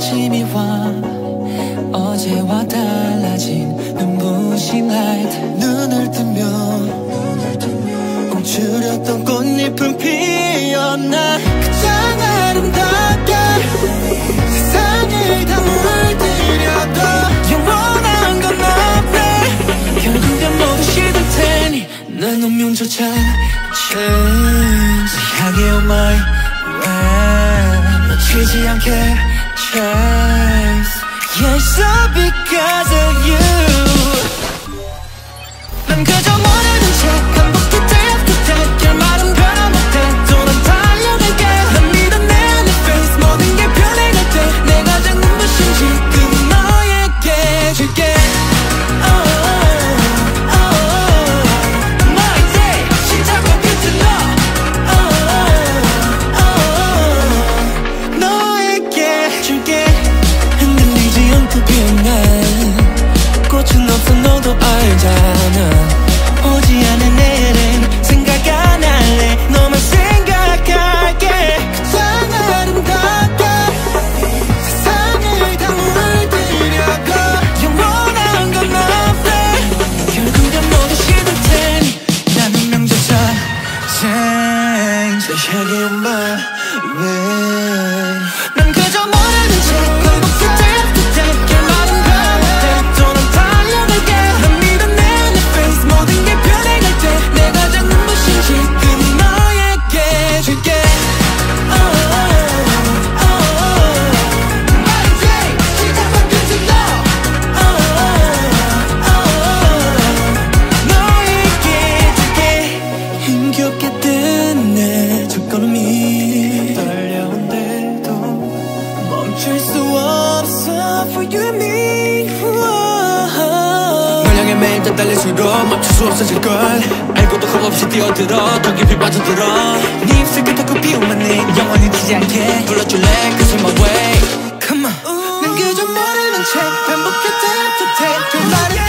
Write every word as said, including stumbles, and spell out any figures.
아침이 와 어제와 달라진 눈부신 라이트 눈을 뜨면 움츠렸던 꽃잎은 피었나 가장 아름답게 세상을 다 물들여도 영원한 건 없네 결국엔 모두 시들 테니 난 운명조차 Change 향해 on my way 놓치지 않게 chase Yeah it's all because of you 난 그저 모르는 채 반복해 day after day 결말은 변화 못해 또 난 달려갈게 난 믿어 내 내 face 모든 게 변해갈 때 내가 잡는 것인 지금 너에게 줄게 꽃은 없어 너도 알잖아 오지 않은 내일은 생각 안 할래 너만 생각할게 가장 아름답게 세상을 다 물들여도 영원한 건 없네 결국엔 모두 시들 테니 난 운명조차 change 내 향해 on my way 난 그저 모르는 채 반복해 day after day 결말은 힘겹게 뜬 내 첫걸음이 떨려온데도 멈출 수 없어 for you and me 널 향해 매일 더 달릴수록 멈출 수 없어질걸 알고도 겁없이 뛰어들어 더 깊이 빠져들어 네 입술 끝에 피우만 내 영원히 지지 않게 불러줄래 Cause I'm my way Come on 난 그저 모르는 채 반복해 day after day 결말은